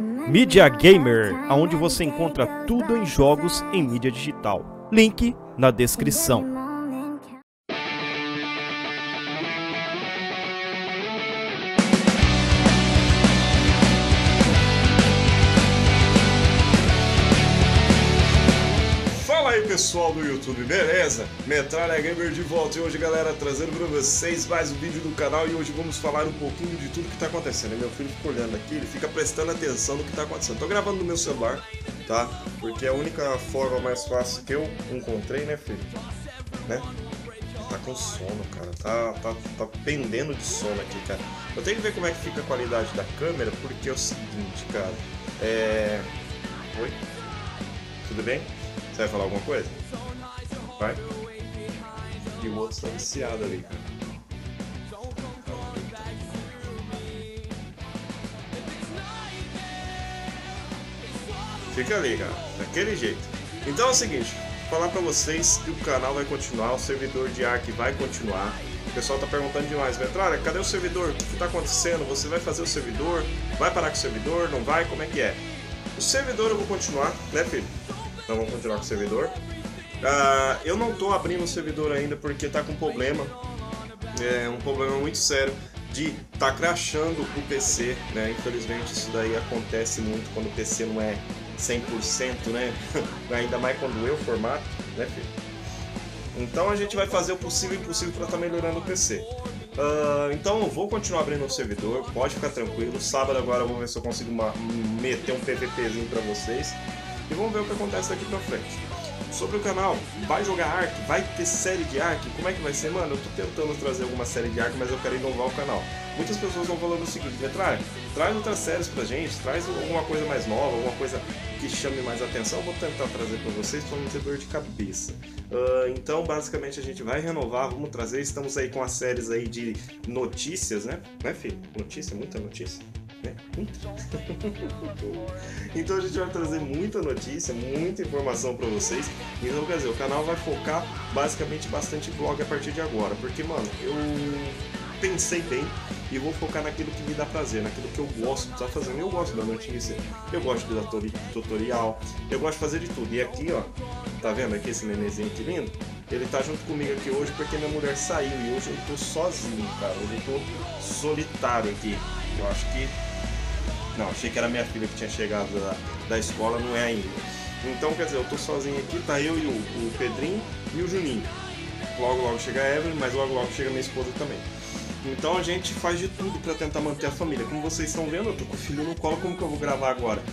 Mídia Gamer, onde você encontra tudo em jogos em mídia digital. Link na descrição. Fala aí pessoal do YouTube, beleza? Metralha Gamer de volta e hoje, galera, trazendo pra vocês mais um vídeo do canal. E hoje vamos falar um pouquinho de tudo que tá acontecendo. Meu filho fica olhando aqui, ele fica prestando atenção no que tá acontecendo. Tô gravando no meu celular, tá? Porque é a única forma mais fácil que eu encontrei, né, filho? Né? Tá com sono, cara, tá pendendo de sono aqui, cara. Eu tenho que ver como é que fica a qualidade da câmera, porque é o seguinte, cara. Oi? Tudo bem? Você vai falar alguma coisa? Vai? E o outro está viciado ali, cara. Fica ali, cara. Daquele jeito. Então é o seguinte. Vou falar pra vocês que o canal vai continuar. O servidor de Ark vai continuar. O pessoal tá perguntando demais. Metralha, cadê o servidor? O que tá acontecendo? Você vai fazer o servidor? Vai parar com o servidor? Não vai? Como é que é? O servidor eu vou continuar, né, filho? Então vamos continuar com o servidor. Eu não tô abrindo o servidor ainda porque tá com problema. É um problema muito sério de tá crashando o PC, né? Infelizmente isso daí acontece muito quando o PC não é 100%, né? Ainda mais quando eu formato, né, filho? Então a gente vai fazer o possível e impossível para estar melhorando o PC. Então eu vou continuar abrindo o servidor, pode ficar tranquilo. Sábado agora eu vou ver se eu consigo meter um PVPzinho para vocês. E vamos ver o que acontece daqui pra frente. Sobre o canal, vai jogar Ark? Vai ter série de Ark? Como é que vai ser? Mano, eu tô tentando trazer alguma série de Ark, mas eu quero inovar o canal. Muitas pessoas estão falando o seguinte: Metralha, traz outras séries pra gente, traz alguma coisa mais nova, alguma coisa que chame mais atenção. Eu vou tentar trazer pra vocês pra não ter dor de cabeça. Então, basicamente, a gente vai renovar, vamos trazer. Estamos aí com as séries aí de notícias, né? Né, filho? Notícia, muita notícia. Né? Então a gente vai trazer muita notícia, muita informação pra vocês. Então, quer dizer, o canal vai focar basicamente bastante vlog a partir de agora. Porque, mano, eu pensei bem e vou focar naquilo que me dá prazer, naquilo que eu gosto de estar fazendo. Eu gosto da notícia, eu gosto de dar tutorial, eu gosto de fazer de tudo. E aqui, ó, tá vendo aqui esse nenenzinho aqui lindo? Ele tá junto comigo aqui hoje porque minha mulher saiu e hoje eu tô sozinho, cara. Hoje eu tô solitário aqui. Eu acho que... Não, achei que era minha filha que tinha chegado da escola, não é ainda. Então, quer dizer, eu tô sozinho aqui, tá eu e o Pedrinho e o Juninho. Logo chega a Evelyn, mas logo chega minha esposa também. Então a gente faz de tudo pra tentar manter a família. Como vocês estão vendo, eu tô com o filho no colo, como que eu vou gravar agora?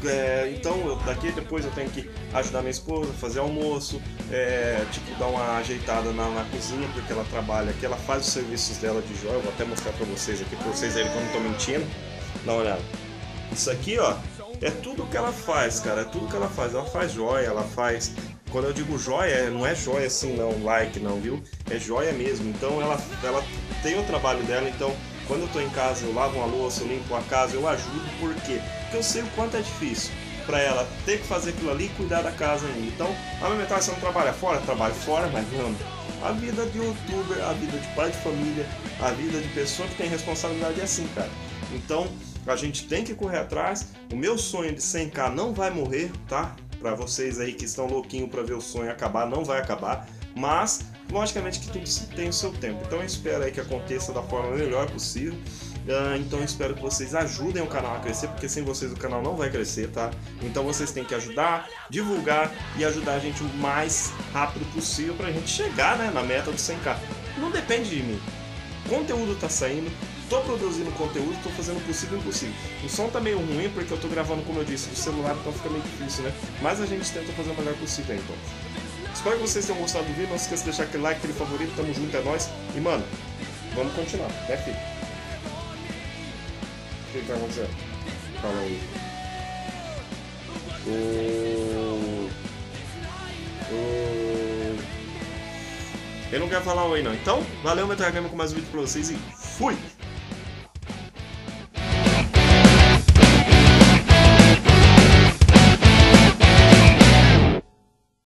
Então, daqui depois eu tenho que ajudar minha esposa, fazer almoço, tipo, dar uma ajeitada na cozinha, porque ela trabalha aqui, ela faz os serviços dela de joia. Eu vou até mostrar pra vocês aqui, pra vocês verem que eu não tô mentindo. Dá uma olhada. Isso aqui, ó, é tudo que ela faz, cara, é tudo que ela faz. Ela faz joia, ela faz... Quando eu digo joia, não é joia assim não, like não, viu? É joia mesmo. Então ela tem o trabalho dela, então quando eu tô em casa eu lavo uma louça, eu limpo a casa, eu ajudo, por quê? Porque eu sei o quanto é difícil pra ela ter que fazer aquilo ali e cuidar da casa ainda. Então, a minha metade, você não trabalha fora? Trabalho fora, mas não. A vida de youtuber, a vida de pai de família, a vida de pessoa que tem responsabilidade é assim, cara. Então, a gente tem que correr atrás. O meu sonho de 100k não vai morrer, tá? Pra vocês aí que estão louquinhos pra ver o sonho acabar, não vai acabar. Mas, logicamente que tudo tem o seu tempo. Então eu espero aí que aconteça da forma melhor possível. Então eu espero que vocês ajudem o canal a crescer, porque sem vocês o canal não vai crescer, tá? Então vocês têm que ajudar, divulgar e ajudar a gente o mais rápido possível pra gente chegar, né, na meta do 100k. Não depende de mim. O conteúdo tá saindo, tô produzindo conteúdo, tô fazendo o possível e impossível. O som tá meio ruim porque eu tô gravando, como eu disse, do celular, então fica meio difícil, né? Mas a gente tenta fazer o melhor possível aí, então. Espero que vocês tenham gostado do vídeo, não se esqueça de deixar aquele like, aquele favorito, tamo junto, é nóis. E, mano, vamos continuar, né, filho? O que tá acontecendo? Fala aí. Ele não quer falar oi não. Então, valeu, Metralha Gamer, com mais um vídeo pra vocês e fui!